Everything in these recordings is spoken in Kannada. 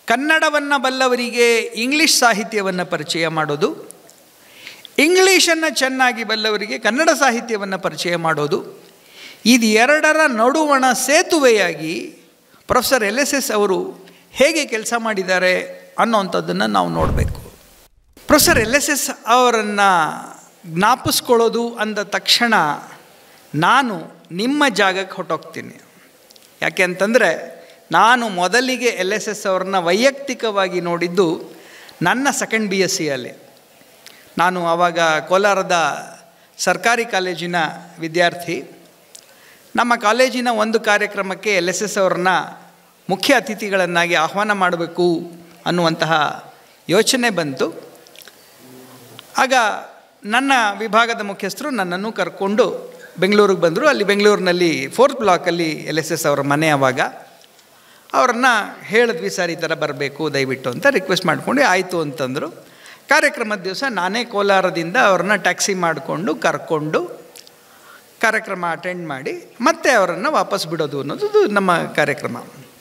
ಕನ್ನಡವನ್ನು ಬಲ್ಲವರಿಗೆ ಇಂಗ್ಲೀಷ್ ಸಾಹಿತ್ಯವನ್ನು ಪರಿಚಯ ಮಾಡೋದು, ಇಂಗ್ಲೀಷನ್ನು ಚೆನ್ನಾಗಿ ಬಲ್ಲವರಿಗೆ ಕನ್ನಡ ಸಾಹಿತ್ಯವನ್ನು ಪರಿಚಯ ಮಾಡೋದು, ಇದು ಎರಡರ ನಡುವಣ ಸೇತುವೆಯಾಗಿ ಪ್ರೊಫೆಸರ್ LSS ಅವರು ಹೇಗೆ ಕೆಲಸ ಮಾಡಿದ್ದಾರೆ ಅನ್ನೋವಂಥದ್ದನ್ನು ನಾವು ನೋಡಬೇಕು. ಪ್ರೊಫೆಸರ್ LSS ಅವರನ್ನು ಜ್ಞಾಪಿಸ್ಕೊಳ್ಳೋದು ಅಂದ ತಕ್ಷಣ ನಾನು ನಿಮ್ಮ ಜಾಗಕ್ಕೆ ಹೊರಟೋಗ್ತೀನಿ. ಯಾಕೆ ಅಂತಂದರೆ ನಾನು ಮೊದಲಿಗೆ LSS ಅವ್ರನ್ನ ವೈಯಕ್ತಿಕವಾಗಿ ನೋಡಿದ್ದು ನನ್ನ ಸೆಕೆಂಡ್ BSc ನಾನು ಆವಾಗ ಕೋಲಾರದ ಸರ್ಕಾರಿ ಕಾಲೇಜಿನ ವಿದ್ಯಾರ್ಥಿ. ನಮ್ಮ ಕಾಲೇಜಿನ ಒಂದು ಕಾರ್ಯಕ್ರಮಕ್ಕೆ LSS ಅವ್ರನ್ನ ಮುಖ್ಯ ಅತಿಥಿಗಳನ್ನಾಗಿ ಆಹ್ವಾನ ಮಾಡಬೇಕು ಅನ್ನುವಂತಹ ಯೋಚನೆ ಬಂತು. ಆಗ ನನ್ನ ವಿಭಾಗದ ಮುಖ್ಯಸ್ಥರು ನನ್ನನ್ನು ಕರ್ಕೊಂಡು ಬೆಂಗಳೂರಿಗೆ ಬಂದರು. ಅಲ್ಲಿ ಬೆಂಗಳೂರಿನಲ್ಲಿ 4th ಬ್ಲಾಕಲ್ಲಿ LSS ಅವರ ಮನೆ. ಆವಾಗ ಅವರನ್ನು ಹೇಳಿದ್ವಿ, ಸರ್ ಈ ಥರ ಬರಬೇಕು ದಯವಿಟ್ಟು ಅಂತ ರಿಕ್ವೆಸ್ಟ್ ಮಾಡಿಕೊಂಡು ಆಯಿತು ಅಂತಂದರು. ಕಾರ್ಯಕ್ರಮದ ದಿವಸ ನಾನೇ ಕೋಲಾರದಿಂದ ಅವ್ರನ್ನ ಟ್ಯಾಕ್ಸಿ ಮಾಡಿಕೊಂಡು ಕರ್ಕೊಂಡು ಕಾರ್ಯಕ್ರಮ ಅಟೆಂಡ್ ಮಾಡಿ ಮತ್ತೆ ಅವರನ್ನು ವಾಪಸ್ ಬಿಡೋದು ಅನ್ನೋದು ನಮ್ಮ ಕಾರ್ಯಕ್ರಮ.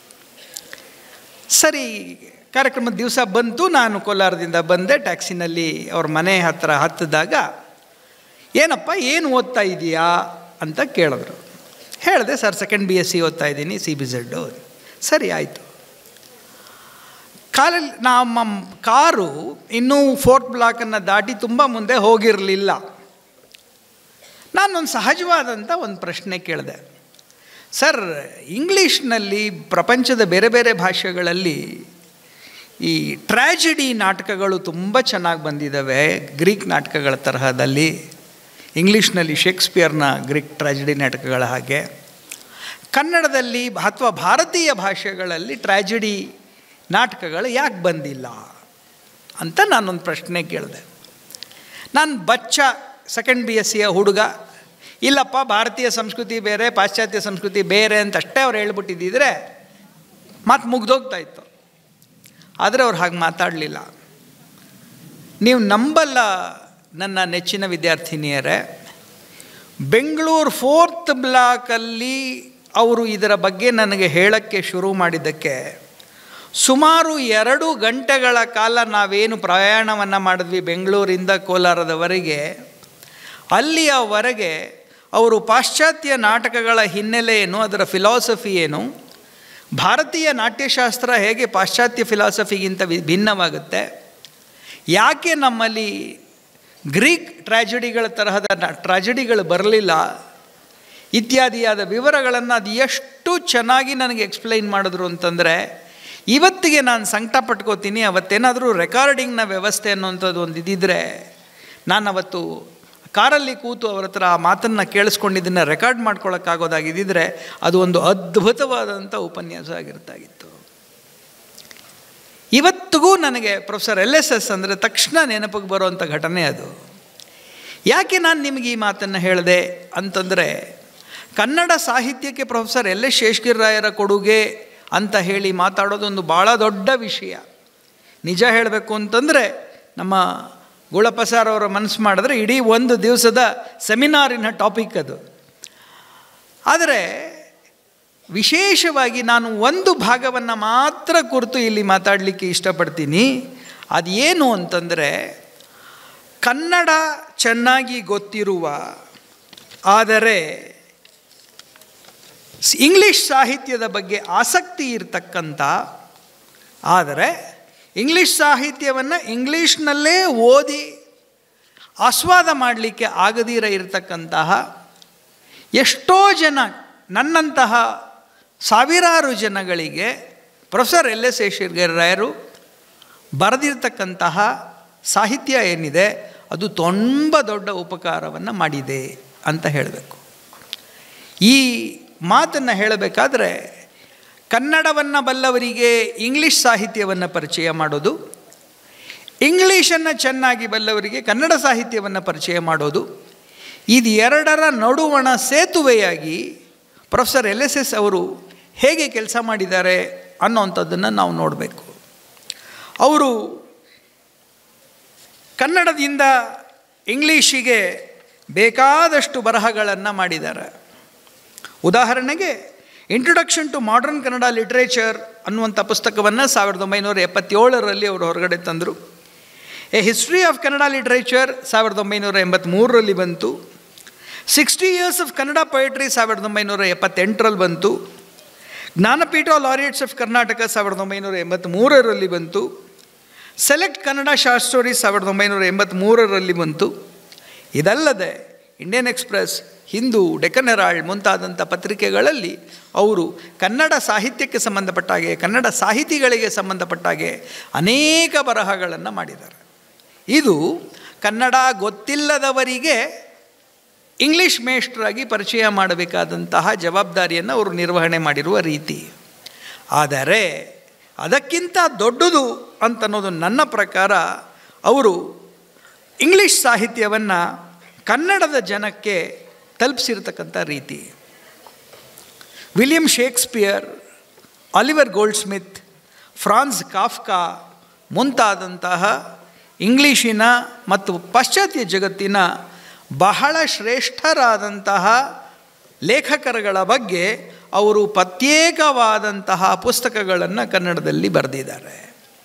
ಸರಿ, ಕಾರ್ಯಕ್ರಮದ ದಿವಸ ಬಂತು. ನಾನು ಕೋಲಾರದಿಂದ ಬಂದೆ. ಟ್ಯಾಕ್ಸಿನಲ್ಲಿ ಅವ್ರ ಮನೆ ಹತ್ತಿರ ಹತ್ತಿದಾಗ, ಏನಪ್ಪ ಏನು ಓದ್ತಾ ಇದೆಯಾ ಅಂತ ಕೇಳಿದ್ರು. ಹೇಳಿದೆ, ಸರ್ ಸೆಕೆಂಡ್ BSc ಓದ್ತಾ ಇದ್ದೀನಿ, CBZ. ಸರಿ ಆಯಿತು. ನಮ್ಮ ಕಾರು ಇನ್ನೂ 4th ಬ್ಲಾಕನ್ನು ದಾಟಿ ತುಂಬ ಮುಂದೆ ಹೋಗಿರಲಿಲ್ಲ. ನಾನೊಂದು ಸಹಜವಾದಂಥ ಒಂದು ಪ್ರಶ್ನೆ ಕೇಳಿದೆ, ಸರ್ ಇಂಗ್ಲೀಷ್ನಲ್ಲಿ ಪ್ರಪಂಚದ ಬೇರೆ ಬೇರೆ ಭಾಷೆಗಳಲ್ಲಿ ಈ ಟ್ರ್ಯಾಜಿಡಿ ನಾಟಕಗಳು ತುಂಬ ಚೆನ್ನಾಗಿ ಬಂದಿದ್ದಾವೆ, ಗ್ರೀಕ್ ನಾಟಕಗಳ ತರಹದಲ್ಲಿ. ಇಂಗ್ಲೀಷ್ನಲ್ಲಿ ಶೇಕ್ಸ್ಪಿಯರ್ನ ಗ್ರೀಕ್ ಟ್ರ್ಯಾಜಿಡಿ ನಾಟಕಗಳ ಹಾಗೆ ಕನ್ನಡದಲ್ಲಿ ಅಥವಾ ಭಾರತೀಯ ಭಾಷೆಗಳಲ್ಲಿ ಟ್ರ್ಯಾಜಿಡಿ ನಾಟಕಗಳು ಯಾಕೆ ಬಂದಿಲ್ಲ ಅಂತ ನಾನೊಂದು ಪ್ರಶ್ನೆ ಕೇಳಿದೆ. ನಾನು ಬಚ್ಚ ಸೆಕೆಂಡ್ BScಯ ಹುಡುಗ, ಇಲ್ಲಪ್ಪ ಭಾರತೀಯ ಸಂಸ್ಕೃತಿ ಬೇರೆ ಪಾಶ್ಚಾತ್ಯ ಸಂಸ್ಕೃತಿ ಬೇರೆ ಅಂತ ಅಷ್ಟೇ ಅವ್ರು ಹೇಳ್ಬಿಟ್ಟಿದ್ದಿದ್ರೆ ಮಾತು ಮುಗ್ದೋಗ್ತಾ ಇತ್ತು. ಆದರೆ ಅವ್ರು ಹಾಗೆ ಮಾತಾಡಲಿಲ್ಲ. ನೀವು ನಂಬಲ್ಲ ನನ್ನ ನೆಚ್ಚಿನ ವಿದ್ಯಾರ್ಥಿನಿಯರೇ, ಬೆಂಗಳೂರು 4th ಬ್ಲಾಕಲ್ಲಿ ಅವರು ಇದರ ಬಗ್ಗೆ ನನಗೆ ಹೇಳೋಕ್ಕೆ ಶುರು ಮಾಡಿದ್ದಕ್ಕೆ ಸುಮಾರು 2 ಗಂಟೆಗಳ ಕಾಲ ನಾವೇನು ಪ್ರಯಾಣವನ್ನು ಮಾಡಿದ್ವಿ ಬೆಂಗಳೂರಿಂದ ಕೋಲಾರದವರೆಗೆ, ಅಲ್ಲಿಯವರೆಗೆ ಅವರು ಪಾಶ್ಚಾತ್ಯ ನಾಟಕಗಳ ಹಿನ್ನೆಲೆ ಏನು, ಅದರ ಫಿಲಾಸಫಿ ಏನು, ಭಾರತೀಯ ನಾಟ್ಯಶಾಸ್ತ್ರ ಹೇಗೆ ಪಾಶ್ಚಾತ್ಯ ಫಿಲಾಸಫಿಗಿಂತ ಭಿನ್ನವಾಗುತ್ತೆ, ಯಾಕೆ ನಮ್ಮಲ್ಲಿ ಗ್ರೀಕ್ ಟ್ರ್ಯಾಜಿಡಿಗಳ ತರಹದ ಟ್ರ್ಯಾಜಿಡಿಗಳು ಬರಲಿಲ್ಲ ಇತ್ಯಾದಿಯಾದ ವಿವರಗಳನ್ನು ಅದು ಎಷ್ಟು ಚೆನ್ನಾಗಿ ನನಗೆ ಎಕ್ಸ್ಪ್ಲೈನ್ ಮಾಡಿದ್ರು ಅಂತಂದರೆ ಇವತ್ತಿಗೆ ನಾನು ಸಂಕಟ ಪಟ್ಕೋತೀನಿ. ಅವತ್ತೇನಾದರೂ ರೆಕಾರ್ಡಿಂಗ್ನ ವ್ಯವಸ್ಥೆ ಅನ್ನೋಂಥದ್ದು ಒಂದು ಇದ್ದಿದ್ದರೆ ನಾನು ಅವತ್ತು ಕಾರಲ್ಲಿ ಕೂತು ಅವ್ರ ಹತ್ರ ಆ ಮಾತನ್ನು ಕೇಳಿಸ್ಕೊಂಡಿದ್ದನ್ನು ರೆಕಾರ್ಡ್ ಮಾಡ್ಕೊಳ್ಳೋಕ್ಕಾಗೋದಾಗಿದ್ದರೆ ಅದು ಒಂದು ಅದ್ಭುತವಾದಂಥ ಉಪನ್ಯಾಸ ಆಗಿರ್ತಾಗಿತ್ತು. ಇವತ್ತಿಗೂ ನನಗೆ ಪ್ರೊಫೆಸರ್ LSS ಅಂದರೆ ತಕ್ಷಣ ನೆನಪಿಗೆ ಬರುವಂಥ ಘಟನೆ ಅದು. ಯಾಕೆ ನಾನು ನಿಮಗೆ ಈ ಮಾತನ್ನು ಹೇಳಿದೆ ಅಂತಂದರೆ, ಕನ್ನಡ ಸಾಹಿತ್ಯಕ್ಕೆ ಪ್ರೊಫೆಸರ್ LS ಶೇಷಗಿರಿರಾಯರ ಕೊಡುಗೆ ಅಂತ ಹೇಳಿ ಮಾತಾಡೋದೊಂದು ಭಾಳ ದೊಡ್ಡ ವಿಷಯ. ನಿಜ ಹೇಳಬೇಕು ಅಂತಂದರೆ ನಮ್ಮ ಗುಳಪ್ಪ ಸರ್ ಅವರ ಮನಸ್ಸು ಮಾಡಿದ್ರೆ ಇಡೀ ಒಂದು ದಿವಸದ ಸೆಮಿನಾರಿನ ಟಾಪಿಕ್ ಅದು. ಆದರೆ ವಿಶೇಷವಾಗಿ ನಾನು ಒಂದು ಭಾಗವನ್ನು ಮಾತ್ರ ಕುರಿತು ಇಲ್ಲಿ ಮಾತಾಡಲಿಕ್ಕೆ ಇಷ್ಟಪಡ್ತೀನಿ. ಅದು ಏನು ಅಂತಂದರೆ, ಕನ್ನಡ ಚೆನ್ನಾಗಿ ಗೊತ್ತಿರುವ ಆದರೆ ಇಂಗ್ಲೀಷ್ ಸಾಹಿತ್ಯದ ಬಗ್ಗೆ ಆಸಕ್ತಿ ಇರತಕ್ಕಂಥ, ಆದರೆ ಇಂಗ್ಲೀಷ್ ಸಾಹಿತ್ಯವನ್ನು ಇಂಗ್ಲೀಷ್ನಲ್ಲೇ ಓದಿ ಆಸ್ವಾದ ಮಾಡಲಿಕ್ಕೆ ಆಗದಿರ ಇರತಕ್ಕಂತಹ ಎಷ್ಟೋ ಜನ, ನನ್ನಂತಹ ಸಾವಿರಾರು ಜನಗಳಿಗೆ ಪ್ರೊಫೆಸರ್ LS ಶೇಷಗಿರಿರಾಯರು ಬರೆದಿರ್ತಕ್ಕಂತಹ ಸಾಹಿತ್ಯ ಏನಿದೆ ಅದು ತುಂಬ ದೊಡ್ಡ ಉಪಕಾರವನ್ನು ಮಾಡಿದೆ ಅಂತ ಹೇಳಬೇಕು. ಈ ಮಾತನ್ನು ಹೇಳಬೇಕಾದ್ರೆ ಕನ್ನಡವನ್ನು ಬಲ್ಲವರಿಗೆ ಇಂಗ್ಲೀಷ್ ಸಾಹಿತ್ಯವನ್ನು ಪರಿಚಯ ಮಾಡೋದು, ಇಂಗ್ಲೀಷನ್ನು ಚೆನ್ನಾಗಿ ಬಲ್ಲವರಿಗೆ ಕನ್ನಡ ಸಾಹಿತ್ಯವನ್ನು ಪರಿಚಯ ಮಾಡೋದು, ಇದು ಎರಡರ ನಡುವಣ ಸೇತುವೆಯಾಗಿ ಪ್ರೊಫೆಸರ್ LSS ಅವರು ಹೇಗೆ ಕೆಲಸ ಮಾಡಿದ್ದಾರೆ ಅನ್ನೋವಂಥದ್ದನ್ನು ನಾವು ನೋಡಬೇಕು. ಅವರು ಕನ್ನಡದಿಂದ ಇಂಗ್ಲೀಷಿಗೆ ಬೇಕಾದಷ್ಟು ಬರಹಗಳನ್ನು ಮಾಡಿದ್ದಾರೆ. ಉದಾಹರಣೆಗೆ introduction to modern Kannada literature ಅನ್ನುವಂಥ ಪುಸ್ತಕವನ್ನು 1977ರಲ್ಲಿ ಅವರು ಹೊರಗಡೆ ತಂದರು. A history of Kannada literature 1983ರಲ್ಲಿ ಬಂತು. 60 Years ಆಫ್ ಕನ್ನಡ ಪೊಯೆಟ್ರಿ 1978ರಲ್ಲಿ ಬಂತು. ಜ್ಞಾನಪೀಠ ಲಾರಿಯೇಟ್ಸ್ ಆಫ್ ಕರ್ನಾಟಕ 1983ರಲ್ಲಿ ಬಂತು. ಸೆಲೆಕ್ಟ್ ಕನ್ನಡ ಶಾರ್ಟ್ ಸ್ಟೋರೀಸ್ 1983ರಲ್ಲಿ ಬಂತು. ಇದಲ್ಲದೆ Indian express, Hindu, Deccan Herald ಮುಂತಾದಂಥ ಪತ್ರಿಕೆಗಳಲ್ಲಿ ಅವರು ಕನ್ನಡ ಸಾಹಿತ್ಯಕ್ಕೆ ಸಂಬಂಧಪಟ್ಟ ಹಾಗೆ, ಕನ್ನಡ ಸಾಹಿತಿಗಳಿಗೆ ಸಂಬಂಧಪಟ್ಟ ಹಾಗೆ ಅನೇಕ ಬರಹಗಳನ್ನು ಮಾಡಿದ್ದಾರೆ. ಇದು ಕನ್ನಡ ಗೊತ್ತಿಲ್ಲದವರಿಗೆ ಇಂಗ್ಲೀಷ್ ಮೇಷ್ಟ್ರಾಗಿ ಪರಿಚಯ ಮಾಡಬೇಕಾದಂತಹ ಜವಾಬ್ದಾರಿಯನ್ನು ಅವರು ನಿರ್ವಹಣೆ ಮಾಡಿರುವ ರೀತಿ. ಆದರೆ ಅದಕ್ಕಿಂತ ದೊಡ್ಡದು ಅಂತನ್ನೋದು ನನ್ನ ಪ್ರಕಾರ ಅವರು ಇಂಗ್ಲೀಷ್ ಸಾಹಿತ್ಯವನ್ನು ಕನ್ನಡದ ಜನಕ್ಕೆ ತಲುಪಿಸಿರ್ತಕ್ಕಂಥ ರೀತಿ. William Shakespeare, Oliver Goldsmith, Franz Kafka ಮುಂತಾದಂತಹ ಇಂಗ್ಲೀಷಿನ ಮತ್ತು ಪಾಶ್ಚಾತ್ಯ ಜಗತ್ತಿನ ಬಹಳ ಶ್ರೇಷ್ಠರಾದಂತಹ ಲೇಖಕರುಗಳ ಬಗ್ಗೆ ಅವರು ಪ್ರತ್ಯೇಕವಾದಂತಹ ಪುಸ್ತಕಗಳನ್ನು ಕನ್ನಡದಲ್ಲಿ ಬರೆದಿದ್ದಾರೆ.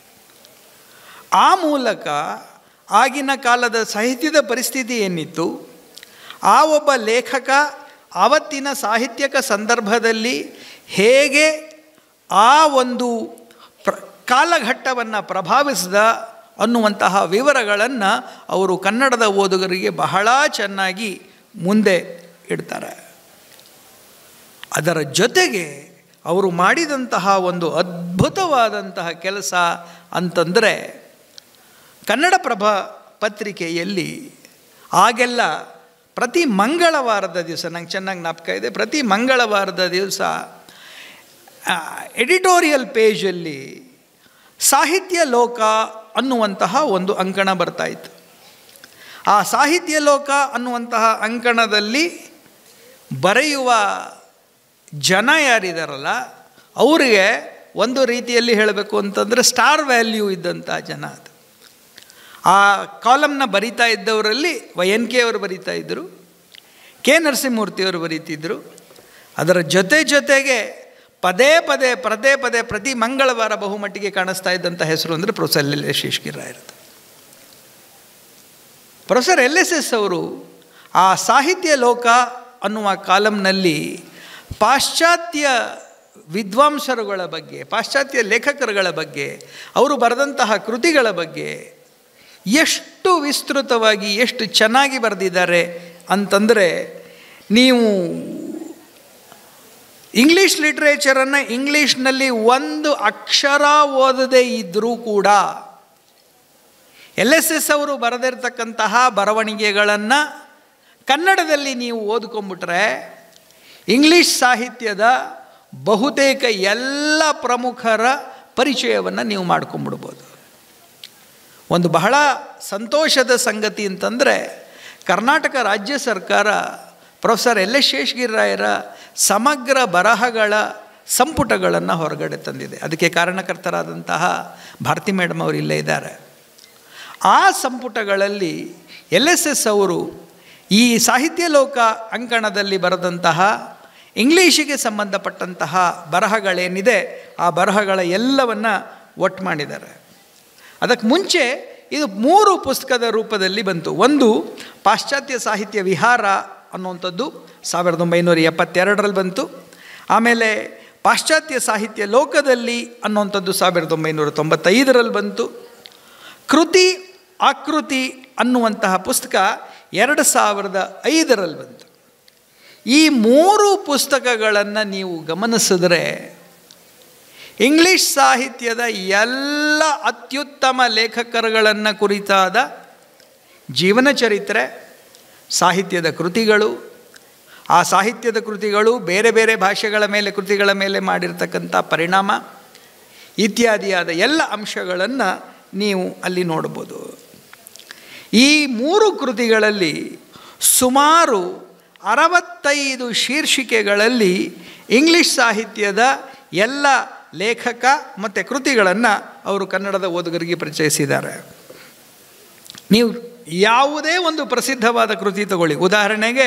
ಆ ಮೂಲಕ ಆಗಿನ ಕಾಲದ ಸಾಹಿತ್ಯದ ಪರಿಸ್ಥಿತಿ ಏನಿತ್ತು, ಆ ಒಬ್ಬ ಲೇಖಕ ಆವತ್ತಿನ ಸಾಹಿತ್ಯಕ ಸಂದರ್ಭದಲ್ಲಿ ಹೇಗೆ ಆ ಒಂದು ಕಾಲಘಟ್ಟವನ್ನು ಪ್ರಭಾವಿಸಿದ ಅನ್ನುವಂತಹ ವಿವರಗಳನ್ನು ಅವರು ಕನ್ನಡದ ಓದುಗರಿಗೆ ಬಹಳ ಚೆನ್ನಾಗಿ ಮುಂದೆ ಇಡ್ತಾರೆ. ಅದರ ಜೊತೆಗೆ ಅವರು ಮಾಡಿದಂತಹ ಒಂದು ಅದ್ಭುತವಾದಂತಹ ಕೆಲಸ ಅಂತಂದರೆ, ಕನ್ನಡಪ್ರಭ ಪತ್ರಿಕೆಯಲ್ಲಿ ಆಗೆಲ್ಲ ಪ್ರತಿ ಮಂಗಳವಾರದ ದಿವಸ, ನಂಗೆ ಚೆನ್ನಾಗಿ ಜ್ಞಾಪಕ ಇದೆ, ಪ್ರತಿ ಮಂಗಳವಾರದ ದಿವಸ ಎಡಿಟೋರಿಯಲ್ ಪೇಜಲ್ಲಿ ಸಾಹಿತ್ಯ ಲೋಕ ಅನ್ನುವಂತಹ ಒಂದು ಅಂಕಣ ಬರ್ತಾಯಿತ್ತು. ಆ ಸಾಹಿತ್ಯ ಲೋಕ ಅನ್ನುವಂತಹ ಅಂಕಣದಲ್ಲಿ ಬರೆಯುವ ಜನ ಯಾರಿದಾರಲ್ಲ ಅವರಿಗೆ ಒಂದು ರೀತಿಯಲ್ಲಿ ಹೇಳಬೇಕು ಅಂತಂದರೆ ಸ್ಟಾರ್ ವ್ಯಾಲ್ಯೂ ಇದ್ದಂಥ ಜನ ಅದು. ಆ ಕಾಲಮ್ನ ಬರಿತಾ ಇದ್ದವರಲ್ಲಿ YNK ಅವರು ಬರಿತಾ ಇದ್ದರು, ಕೆ ನರಸಿಂಹಮೂರ್ತಿಯವರು ಬರೀತಿದ್ದರು. ಅದರ ಜೊತೆಗೆ ಪದೇ ಪದೇ ಪ್ರತಿ ಮಂಗಳವಾರ ಬಹುಮಟ್ಟಿಗೆ ಕಾಣಿಸ್ತಾ ಇದ್ದಂಥ ಹೆಸರು ಅಂದರೆ ಪ್ರೊಫೆಸರ್ LS ಶೇಷಗಿರಿರಾಯರದು. ಪ್ರೊಫೆಸರ್ LSS ಅವರು ಆ ಸಾಹಿತ್ಯ ಲೋಕ ಅನ್ನುವ ಕಾಲಮ್ನಲ್ಲಿ ಪಾಶ್ಚಾತ್ಯ ವಿದ್ವಾಂಸರುಗಳ ಬಗ್ಗೆ, ಪಾಶ್ಚಾತ್ಯ ಲೇಖಕರುಗಳ ಬಗ್ಗೆ, ಅವರು ಬರೆದಂತಹ ಕೃತಿಗಳ ಬಗ್ಗೆ ಎಷ್ಟು ವಿಸ್ತೃತವಾಗಿ ಎಷ್ಟು ಚೆನ್ನಾಗಿ ಬರೆದಿದ್ದಾರೆ ಅಂತಂದರೆ, ನೀವು ಇಂಗ್ಲೀಷ್ ಲಿಟ್ರೇಚರನ್ನು ಇಂಗ್ಲೀಷ್ನಲ್ಲಿ ಒಂದು ಅಕ್ಷರ ಓದದೇ ಇದ್ದರೂ ಕೂಡ LSS ಅವರು ಬರೆದಿರ್ತಕ್ಕಂತಹ ಬರವಣಿಗೆಗಳನ್ನು ಕನ್ನಡದಲ್ಲಿ ನೀವು ಓದ್ಕೊಂಬಿಟ್ರೆ ಇಂಗ್ಲೀಷ್ ಸಾಹಿತ್ಯದ ಬಹುತೇಕ ಎಲ್ಲ ಪ್ರಮುಖರ ಪರಿಚಯವನ್ನು ನೀವು ಮಾಡ್ಕೊಂಬಿಡ್ಬೋದು. ಒಂದು ಬಹಳ ಸಂತೋಷದ ಸಂಗತಿ ಅಂತಂದರೆ, ಕರ್ನಾಟಕ ರಾಜ್ಯ ಸರ್ಕಾರ ಪ್ರೊಫೆಸರ್ LS ಶೇಷಗಿರಿರಾಯರ ಸಮಗ್ರ ಬರಹಗಳ ಸಂಪುಟಗಳನ್ನು ಹೊರಗಡೆ ತಂದಿದೆ. ಅದಕ್ಕೆ ಕಾರಣಕರ್ತರಾದಂತಹ ಭಾರತಿ ಮೇಡಮ್ ಅವರು ಇಲ್ಲೇ ಇದ್ದಾರೆ. ಆ ಸಂಪುಟಗಳಲ್ಲಿ LSS ಅವರು ಈ ಸಾಹಿತ್ಯ ಲೋಕ ಅಂಕಣದಲ್ಲಿ ಬರೆದಂತಹ ಇಂಗ್ಲೀಷಿಗೆ ಸಂಬಂಧಪಟ್ಟಂತಹ ಬರಹಗಳೇನಿದೆ ಆ ಬರಹಗಳ ಎಲ್ಲವನ್ನು ಒಟ್ಟು ಮಾಡಿದ್ದಾರೆ. ಅದಕ್ಕೆ ಮುಂಚೆ ಇದು 3 ಪುಸ್ತಕದ ರೂಪದಲ್ಲಿ ಬಂತು. ಒಂದು ಪಾಶ್ಚಾತ್ಯ ಸಾಹಿತ್ಯ ವಿಹಾರ ಅನ್ನುವಂಥದ್ದು 1972ರಲ್ಲಿ ಬಂತು. ಆಮೇಲೆ ಪಾಶ್ಚಾತ್ಯ ಸಾಹಿತ್ಯ ಲೋಕದಲ್ಲಿ ಅನ್ನುವಂಥದ್ದು 1995ರಲ್ಲಿ ಬಂತು. ಕೃತಿ ಆಕೃತಿ ಅನ್ನುವಂತಹ ಪುಸ್ತಕ 2005ರಲ್ಲಿ ಬಂತು. ಈ 3 ಪುಸ್ತಕಗಳನ್ನು ನೀವು ಗಮನಿಸಿದ್ರೆ ಇಂಗ್ಲೀಷ್ ಸಾಹಿತ್ಯದ ಎಲ್ಲ ಅತ್ಯುತ್ತಮ ಲೇಖಕರುಗಳನ್ನು ಕುರಿತಾದ ಜೀವನ ಚರಿತ್ರೆ, ಸಾಹಿತ್ಯದ ಕೃತಿಗಳು, ಆ ಸಾಹಿತ್ಯದ ಕೃತಿಗಳು ಬೇರೆ ಬೇರೆ ಭಾಷೆಗಳ ಮೇಲೆ ಕೃತಿಗಳ ಮೇಲೆ ಮಾಡಿರ್ತಕ್ಕಂಥ ಪರಿಣಾಮ ಇತ್ಯಾದಿಯಾದ ಎಲ್ಲ ಅಂಶಗಳನ್ನು ನೀವು ಅಲ್ಲಿ ನೋಡ್ಬೋದು. ಈ 3 ಕೃತಿಗಳಲ್ಲಿ ಸುಮಾರು 65 ಶೀರ್ಷಿಕೆಗಳಲ್ಲಿ ಇಂಗ್ಲೀಷ್ ಸಾಹಿತ್ಯದ ಎಲ್ಲ ಲೇಖಕ ಮತ್ತು ಕೃತಿಗಳನ್ನು ಅವರು ಕನ್ನಡದ ಓದುಗರಿಗೆ ಪರಿಚಯಿಸಿದ್ದಾರೆ. ನೀವು ಯಾವುದೇ ಒಂದು ಪ್ರಸಿದ್ಧವಾದ ಕೃತಿ ತಗೊಳ್ಳಿ, ಉದಾಹರಣೆಗೆ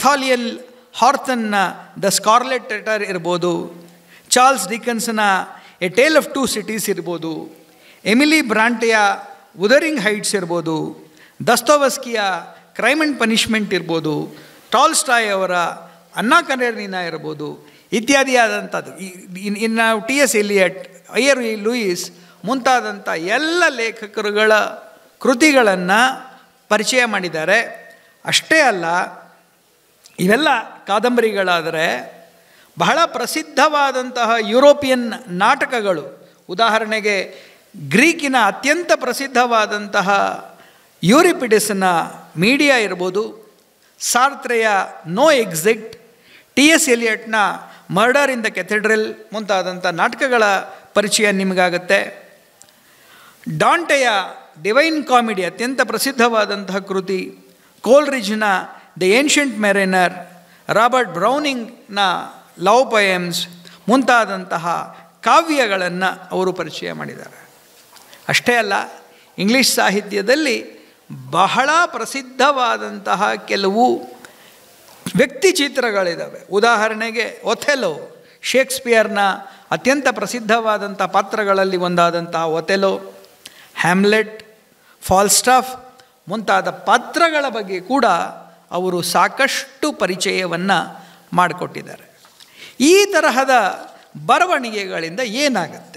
ನೆಥಾಲಿಯಲ್ ಹಾರ್ತನ್ನ ದ ಸ್ಕಾರ್ಲೆಟ್ ಲೆಟರ್ ಇರ್ಬೋದು, ಚಾರ್ಲ್ಸ್ ಡಿಕನ್ಸ್ನ a tale of two cities ಇರ್ಬೋದು, ಎಮಿಲಿ ಬ್ರಾಂಟೆಯ ವುದರಿಂಗ್ ಹೈಟ್ಸ್ ಇರ್ಬೋದು, ದಸ್ತೋವಸ್ಕಿಯ ಕ್ರೈಮ್ ಆ್ಯಂಡ್ ಪನಿಷ್ಮೆಂಟ್ ಇರ್ಬೋದು, ಟಾಲ್ಸ್ಟಾಯ್ ಅವರ ಅನ್ನಾ ಕರೇನಿನಾ ಇರ್ಬೋದು, ಇತ್ಯಾದಿಯಾದಂಥದ್ದು. ಇನ್ನು ಟಿ ಎಸ್ ಎಲಿಯಟ್, ಐಯರ್ ಲೂಯಿಸ್ ಮುಂತಾದಂಥ ಎಲ್ಲ ಲೇಖಕರುಗಳ ಕೃತಿಗಳನ್ನು ಪರಿಚಯ ಮಾಡಿದ್ದಾರೆ. ಅಷ್ಟೇ ಅಲ್ಲ, ಇವೆಲ್ಲ ಕಾದಂಬರಿಗಳಾದರೆ ಬಹಳ ಪ್ರಸಿದ್ಧವಾದಂತಹ ಯುರೋಪಿಯನ್ ನಾಟಕಗಳು, ಉದಾಹರಣೆಗೆ ಗ್ರೀಕಿನ ಅತ್ಯಂತ ಪ್ರಸಿದ್ಧವಾದಂತಹ ಯೂರಿಪಿಡಿಸ್ನ ಮೀಡಿಯಾ ಇರ್ಬೋದು, ಸಾರ್ತ್ರೆಯ ನೋ ಎಕ್ಸಿಟ್, ಟಿ ಎಸ್ ಎಲಿಯಟ್ನ ಮರ್ಡರ್ ಇನ್ ದ ಕೆಥೆಡ್ರಲ್ ಮುಂತಾದಂಥ ನಾಟಕಗಳ ಪರಿಚಯ ನಿಮಗಾಗತ್ತೆ. ಡಾಂಟೆಯ ಡಿವೈನ್ ಕಾಮಿಡಿ ಅತ್ಯಂತ ಪ್ರಸಿದ್ಧವಾದಂತಹ ಕೃತಿ, ಕೋಲ್ರಿಜ್ನ ದ ಏನ್ಷಂಟ್ ಮೆರಿನರ್, ರಾಬರ್ಟ್ ಬ್ರೌನಿಂಗ್ನ ಲವ್ ಪೊಯಮ್ಸ್ ಮುಂತಾದಂತಹ ಕಾವ್ಯಗಳನ್ನು ಅವರು ಪರಿಚಯ ಮಾಡಿದ್ದಾರೆ. ಅಷ್ಟೇ ಅಲ್ಲ, ಇಂಗ್ಲೀಷ್ ಸಾಹಿತ್ಯದಲ್ಲಿ ಬಹಳ ಪ್ರಸಿದ್ಧವಾದಂತಹ ಕೆಲವು ವ್ಯಕ್ತಿ ಚಿತ್ರಗಳಿದ್ದಾವೆ. ಉದಾಹರಣೆಗೆ ಒಥೆಲೋ, ಶೇಕ್ಸ್ಪಿಯರ್ನ ಅತ್ಯಂತ ಪ್ರಸಿದ್ಧವಾದಂಥ ಪಾತ್ರಗಳಲ್ಲಿ ಒಂದಾದಂತಹ ಒಥೆಲೋ, ಹ್ಯಾಮ್ಲೆಟ್, ಫಾಲ್ಸ್ಟಾಫ್ ಮುಂತಾದ ಪಾತ್ರಗಳ ಬಗ್ಗೆ ಕೂಡ ಅವರು ಸಾಕಷ್ಟು ಪರಿಚಯವನ್ನು ಮಾಡಿಕೊಟ್ಟಿದ್ದಾರೆ. ಈ ತರಹದ ಬರವಣಿಗೆಗಳಿಂದ ಏನಾಗುತ್ತೆ,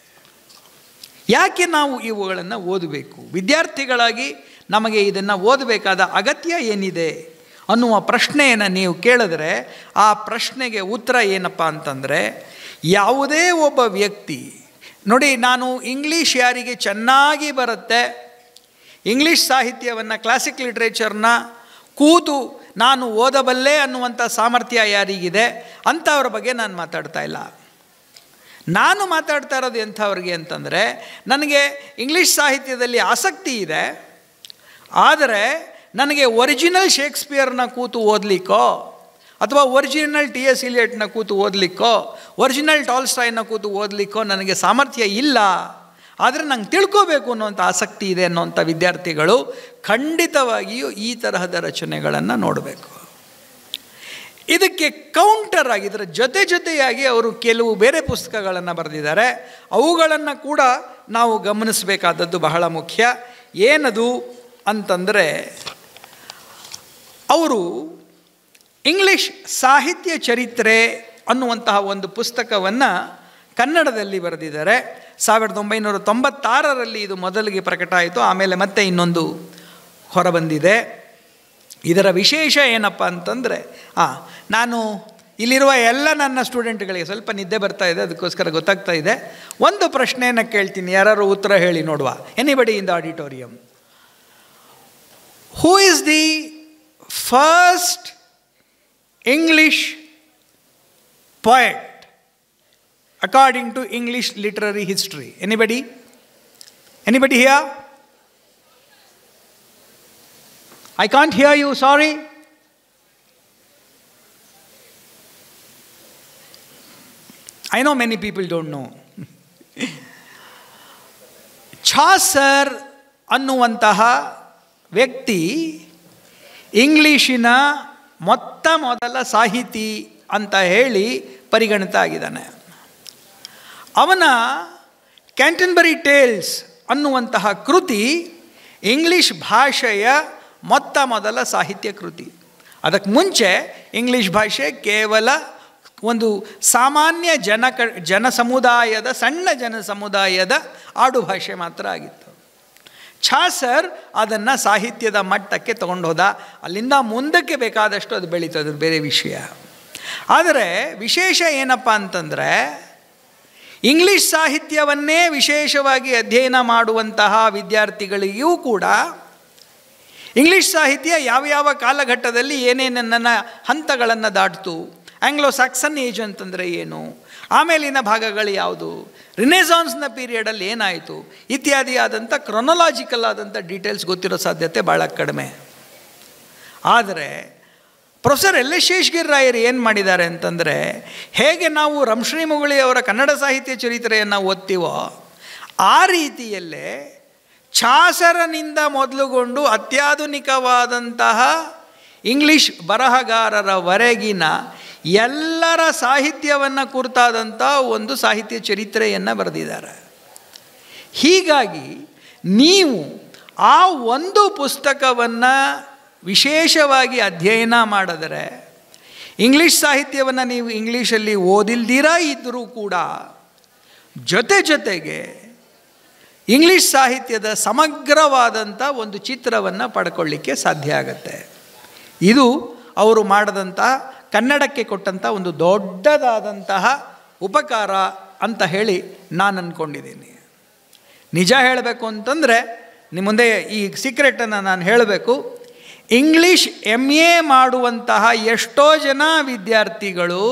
ಯಾಕೆ ನಾವು ಇವುಗಳನ್ನು ಓದಬೇಕು, ವಿದ್ಯಾರ್ಥಿಗಳಾಗಿ ನಮಗೆ ಇದನ್ನು ಓದಬೇಕಾದ ಅಗತ್ಯ ಏನಿದೆ ಅನ್ನುವ ಪ್ರಶ್ನೆಯನ್ನು ನೀವು ಕೇಳಿದ್ರೆ ಆ ಪ್ರಶ್ನೆಗೆ ಉತ್ತರ ಏನಪ್ಪ ಅಂತಂದರೆ, ಯಾವುದೇ ಒಬ್ಬ ವ್ಯಕ್ತಿ ನೋಡಿ, ನಾನು ಇಂಗ್ಲೀಷ್ ಯಾರಿಗೆ ಚೆನ್ನಾಗಿ ಬರುತ್ತೆ, ಇಂಗ್ಲೀಷ್ ಸಾಹಿತ್ಯವನ್ನು, ಕ್ಲಾಸಿಕ್ ಲಿಟ್ರೇಚರ್ನ ಕೂತು ನಾನು ಓದಬಲ್ಲೆ ಅನ್ನುವಂಥ ಸಾಮರ್ಥ್ಯ ಯಾರಿಗಿದೆ ಅಂಥವ್ರ ಬಗ್ಗೆ ನಾನು ಮಾತಾಡ್ತಾ ಇಲ್ಲ. ನಾನು ಮಾತಾಡ್ತಾ ಇರೋದು ಎಂಥವ್ರಿಗೆ ಅಂತಂದರೆ, ನನಗೆ ಇಂಗ್ಲೀಷ್ ಸಾಹಿತ್ಯದಲ್ಲಿ ಆಸಕ್ತಿ ಇದೆ, ಆದರೆ ನನಗೆ ಒರಿಜಿನಲ್ ಶೇಕ್ಸ್ಪಿಯರ್ನ ಕೂತು ಓದಲಿಕ್ಕೋ ಅಥವಾ ಒರಿಜಿನಲ್ ಟಿ ಎಸ್ ಎಲಿಯಟ್ನ ಕೂತು ಓದಲಿಕ್ಕೋ, ಒರಿಜಿನಲ್ ಟಾಲ್ಸ್ಟಾಯ್ನ ಕೂತು ಓದಲಿಕ್ಕೋ ನನಗೆ ಸಾಮರ್ಥ್ಯ ಇಲ್ಲ, ಆದರೆ ನಂಗೆ ತಿಳ್ಕೋಬೇಕು ಅನ್ನೋಂಥ ಆಸಕ್ತಿ ಇದೆ ಅನ್ನೋಂಥ ವಿದ್ಯಾರ್ಥಿಗಳು ಖಂಡಿತವಾಗಿಯೂ ಈ ತರಹದ ರಚನೆಗಳನ್ನು ನೋಡಬೇಕು. ಇದಕ್ಕೆ ಕೌಂಟರ್ ಆಗಿ, ಇದರ ಜೊತೆಯಾಗಿ ಅವರು ಕೆಲವು ಬೇರೆ ಪುಸ್ತಕಗಳನ್ನು ಬರೆದಿದ್ದಾರೆ. ಅವುಗಳನ್ನು ಕೂಡ ನಾವು ಗಮನಿಸಬೇಕಾದದ್ದು ಬಹಳ ಮುಖ್ಯ. ಏನದು ಅಂತಂದರೆ, ಅವರು ಇಂಗ್ಲೀಷ್ ಸಾಹಿತ್ಯ ಚರಿತ್ರೆ ಅನ್ನುವಂತಹ ಒಂದು ಪುಸ್ತಕವನ್ನು ಕನ್ನಡದಲ್ಲಿ ಬರೆದಿದ್ದಾರೆ. 1996ರಲ್ಲಿ ಇದು ಮೊದಲಿಗೆ ಪ್ರಕಟ ಆಯಿತು, ಆಮೇಲೆ ಮತ್ತೆ ಇನ್ನೊಂದು ಹೊರಬಂದಿದೆ. ಇದರ ವಿಶೇಷ ಏನಪ್ಪ ಅಂತಂದರೆ, ನಾನು ಇಲ್ಲಿರುವ ಎಲ್ಲ ನನ್ನ ಸ್ಟೂಡೆಂಟ್ಗಳಿಗೆ ಸ್ವಲ್ಪ ನಿದ್ದೆ ಬರ್ತಾ ಇದೆ, ಅದಕ್ಕೋಸ್ಕರ ಗೊತ್ತಾಗ್ತಾ ಇದೆ. ಒಂದು ಪ್ರಶ್ನೆಯನ್ನು ಕೇಳ್ತೀನಿ, ಯಾರು ಉತ್ತರ ಹೇಳಿ ನೋಡುವ. Anybody in the auditorium, who is the first English poet according to English literary history? Anybody here? I can't hear you, sorry. I know many people don't know. Chaucer ಅನ್ನುವಂತಹ ವ್ಯಕ್ತಿ ಇಂಗ್ಲೀಷಿನ ಮೊದಲ ಸಾಹಿತಿ ಅಂತ ಹೇಳಿ ಪರಿಗಣಿತ ಆಗಿದ್ದಾನೆ. ಅವನ ಕ್ಯಾಂಟರ್ಬರಿ ಟೇಲ್ಸ್ ಅನ್ನುವಂತಹ ಕೃತಿ ಇಂಗ್ಲೀಷ್ ಭಾಷೆಯ ಮೊದಲ ಸಾಹಿತ್ಯ ಕೃತಿ. ಅದಕ್ಕೆ ಮುಂಚೆ ಇಂಗ್ಲೀಷ್ ಭಾಷೆ ಕೇವಲ ಒಂದು ಸಾಮಾನ್ಯ ಜನಸಮುದಾಯದ, ಸಣ್ಣ ಜನಸಮುದಾಯದ ಆಡುಭಾಷೆ ಮಾತ್ರ ಆಗಿತ್ತು. ಚಾಸರ್ ಅದನ್ನು ಸಾಹಿತ್ಯದ ಮಟ್ಟಕ್ಕೆ ತಗೊಂಡು ಹೋದ. ಅಲ್ಲಿಂದ ಮುಂದಕ್ಕೆ ಬೇಕಾದಷ್ಟು ಅದು ಬೆಳೀತದೆ, ಬೇರೆ ವಿಷಯ. ಆದರೆ ವಿಶೇಷ ಏನಪ್ಪ ಅಂತಂದರೆ, ಇಂಗ್ಲೀಷ್ ಸಾಹಿತ್ಯವನ್ನೇ ವಿಶೇಷವಾಗಿ ಅಧ್ಯಯನ ಮಾಡುವಂತಹ ವಿದ್ಯಾರ್ಥಿಗಳಿಗೂ ಕೂಡ ಇಂಗ್ಲೀಷ್ ಸಾಹಿತ್ಯ ಯಾವ್ಯಾವ ಕಾಲಘಟ್ಟದಲ್ಲಿ ಏನೇನನ್ನ ಹಂತಗಳನ್ನು ದಾಟಿತು, ಆಂಗ್ಲೋ ಸ್ಯಾಕ್ಸನ್ ಏಜ್ ಅಂತಂದರೆ ಏನು, ಆಮೇಲಿನ ಭಾಗಗಳು ಯಾವುದು, ರಿನೆಸಾನ್ಸ್ನ ಪೀರಿಯಡಲ್ಲಿ ಏನಾಯಿತು ಇತ್ಯಾದಿ ಆದಂಥ ಕ್ರೊನೊಲಾಜಿಕಲ್ ಆದಂಥ ಡೀಟೇಲ್ಸ್ ಗೊತ್ತಿರೋ ಸಾಧ್ಯತೆ ಭಾಳ ಕಡಿಮೆ. ಆದರೆ ಪ್ರೊಫೆಸರ್ ಎಲ್ ಎಸ್ ಶೇಷಗಿರಿರಾಯರು ಏನು ಮಾಡಿದ್ದಾರೆ ಅಂತಂದರೆ, ಹೇಗೆ ನಾವು ರಂಶ್ರೀ ಮುಗುಳಿಯವರ ಕನ್ನಡ ಸಾಹಿತ್ಯ ಚರಿತ್ರೆಯನ್ನು ಓದ್ತೀವೋ ಆ ರೀತಿಯಲ್ಲೇ ಚಾಸರನಿಂದ ಮೊದಲುಗೊಂಡು ಅತ್ಯಾಧುನಿಕವಾದಂತಹ ಇಂಗ್ಲೀಷ್ ಬರಹಗಾರರವರೆಗಿನ ಎಲ್ಲರ ಸಾಹಿತ್ಯವನ್ನು ಕುರಿತಾದಂಥ ಒಂದು ಸಾಹಿತ್ಯ ಚರಿತ್ರೆಯನ್ನು ಬರೆದಿದ್ದಾರೆ. ಹೀಗಾಗಿ ನೀವು ಆ ಒಂದು ಪುಸ್ತಕವನ್ನು ವಿಶೇಷವಾಗಿ ಅಧ್ಯಯನ ಮಾಡಿದರೆ, ಇಂಗ್ಲೀಷ್ ಸಾಹಿತ್ಯವನ್ನು ನೀವು ಇಂಗ್ಲೀಷಲ್ಲಿ ಓದಿಲ್ದಿರಾ ಇದ್ದರೂ ಕೂಡ ಜೊತೆಗೆ ಇಂಗ್ಲೀಷ್ ಸಾಹಿತ್ಯದ ಸಮಗ್ರವಾದಂಥ ಒಂದು ಚಿತ್ರವನ್ನು ಪಡ್ಕೊಳ್ಳಿಕ್ಕೆ ಸಾಧ್ಯ ಆಗುತ್ತೆ. ಇದು ಅವರು ಮಾಡಿದಂತಹ ಕನ್ನಡಕ್ಕೆ ಕೊಟ್ಟಂಥ ಒಂದು ದೊಡ್ಡದಾದಂತಹ ಉಪಕಾರ ಅಂತ ಹೇಳಿ ನಾನು ಅಂದ್ಕೊಂಡಿದ್ದೀನಿ. ನಿಜ ಹೇಳಬೇಕು ಅಂತಂದರೆ ನಿಮ್ಮ ಮುಂದೆ ಈ ಸೀಕ್ರೆಟನ್ನು ನಾನು ಹೇಳಬೇಕು. ಇಂಗ್ಲೀಷ್ MA ಮಾಡುವಂತಹ ಎಷ್ಟೋ ಜನ ವಿದ್ಯಾರ್ಥಿಗಳು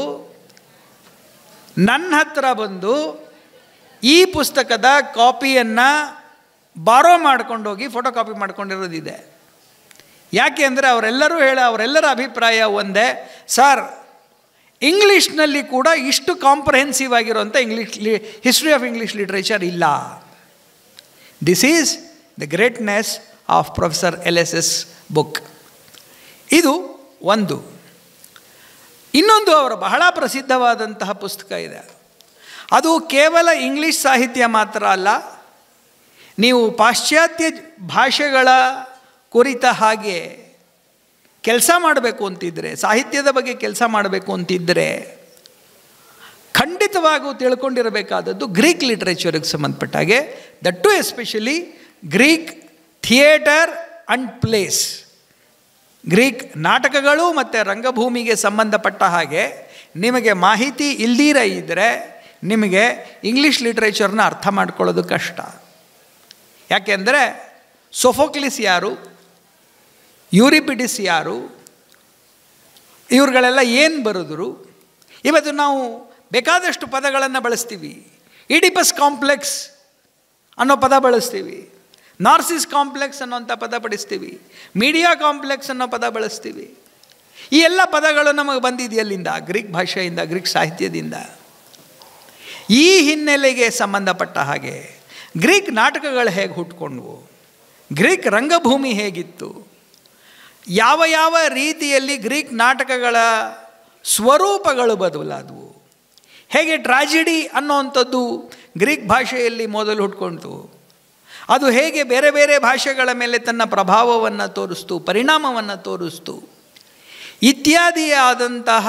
ನನ್ನ ಹತ್ರ ಬಂದು ಈ ಪುಸ್ತಕದ ಕಾಪಿಯನ್ನು ಬಾರೋ ಮಾಡ್ಕೊಂಡೋಗಿ ಫೋಟೋ ಕಾಪಿ ಮಾಡ್ಕೊಂಡಿರೋದಿದೆ. ಯಾಕೆ ಅಂದರೆ ಅವರೆಲ್ಲರ ಅಭಿಪ್ರಾಯ ಒಂದೇ, ಸರ್ ಇಂಗ್ಲೀಷ್ನಲ್ಲಿ ಕೂಡ ಇಷ್ಟು ಕಾಂಪ್ರಹೆನ್ಸಿವ್ ಆಗಿರುವಂಥ ಹಿಸ್ಟ್ರಿ ಆಫ್ ಇಂಗ್ಲೀಷ್ ಲಿಟ್ರೇಚರ್ ಇಲ್ಲ. This is the greatness of professor LSS book. ಇದು ಒಂದು. ಇನ್ನೊಂದು ಅವರ ಬಹಳ ಪ್ರಸಿದ್ಧವಾದಂತಹ ಪುಸ್ತಕ ಇದೆ. ಅದು ಕೇವಲ ಇಂಗ್ಲೀಷ್ ಸಾಹಿತ್ಯ ಮಾತ್ರ ಅಲ್ಲ, ನೀವು ಪಾಶ್ಚಾತ್ಯ ಭಾಷೆಗಳ ಕುರಿತ ಹಾಗೆ ಕೆಲಸ ಮಾಡಬೇಕು ಅಂತಿದ್ದರೆ, ಸಾಹಿತ್ಯದ ಬಗ್ಗೆ ಕೆಲಸ ಮಾಡಬೇಕು ಅಂತಿದ್ದರೆ ಖಂಡಿತವಾಗೂ ತಿಳ್ಕೊಂಡಿರಬೇಕಾದದ್ದು ಗ್ರೀಕ್ ಲಿಟ್ರೇಚರ್ಗೆ ಸಂಬಂಧಪಟ್ಟ ಹಾಗೆ, that to especially Greek theatre and plays, Greek ನಾಟಕಗಳು ಮತ್ತು ರಂಗಭೂಮಿಗೆ ಸಂಬಂಧಪಟ್ಟ ಹಾಗೆ ನಿಮಗೆ ಮಾಹಿತಿ ಇಲ್ದಿರ ಇದ್ದರೆ ನಿಮಗೆ ಇಂಗ್ಲೀಷ್ ಲಿಟ್ರೇಚರ್ನ ಅರ್ಥ ಮಾಡ್ಕೊಳ್ಳೋದು ಕಷ್ಟ. ಯಾಕೆಂದರೆ ಸೊಫೋಕ್ಲಿಸ್ ಯಾರು, ಯೂರಿಪಿಡಿಸ್ ಯಾರು, ಇವ್ರುಗಳೆಲ್ಲ ಏನು ಬರೆದ್ರು. ಇವತ್ತು ನಾವು ಬೇಕಾದಷ್ಟು ಪದಗಳನ್ನು ಬಳಸ್ತೀವಿ. ಈಡಿಪಸ್ ಕಾಂಪ್ಲೆಕ್ಸ್ ಅನ್ನೋ ಪದ ಬಳಸ್ತೀವಿ, ನಾರ್ಸಿಸ್ ಕಾಂಪ್ಲೆಕ್ಸ್ ಅನ್ನೋಂಥ ಪದ ಬಳಸ್ತೀವಿ, ಮೀಡಿಯಾ ಕಾಂಪ್ಲೆಕ್ಸ್ ಅನ್ನೋ ಪದ ಬಳಸ್ತೀವಿ. ಈ ಎಲ್ಲ ಪದಗಳು ನಮಗೆ ಬಂದಿದೆಯಲ್ಲಿಂದ, ಗ್ರೀಕ್ ಭಾಷೆಯಿಂದ, ಗ್ರೀಕ್ ಸಾಹಿತ್ಯದಿಂದ. ಈ ಹಿನ್ನೆಲೆಗೆ ಸಂಬಂಧಪಟ್ಟ ಹಾಗೆ ಗ್ರೀಕ್ ನಾಟಕಗಳು ಹೇಗೆ ಹುಟ್ಕೊಂಡ್ವು, ಗ್ರೀಕ್ ರಂಗಭೂಮಿ ಹೇಗಿತ್ತು, ಯಾವ ಯಾವ ರೀತಿಯಲ್ಲಿ ಗ್ರೀಕ್ ನಾಟಕಗಳ ಸ್ವರೂಪಗಳು ಬದಲಾದವು, ಹೇಗೆ ಟ್ರಾಜಿಡಿ ಅನ್ನೋವಂಥದ್ದು ಗ್ರೀಕ್ ಭಾಷೆಯಲ್ಲಿ ಮೊದಲು ಹುಟ್ಕೊಳ್ತು, ಅದು ಹೇಗೆ ಬೇರೆ ಬೇರೆ ಭಾಷೆಗಳ ಮೇಲೆ ತನ್ನ ಪ್ರಭಾವವನ್ನು ತೋರಿಸ್ತು, ಪರಿಣಾಮವನ್ನು ತೋರಿಸ್ತು, ಇತ್ಯಾದಿಯಾದಂತಹ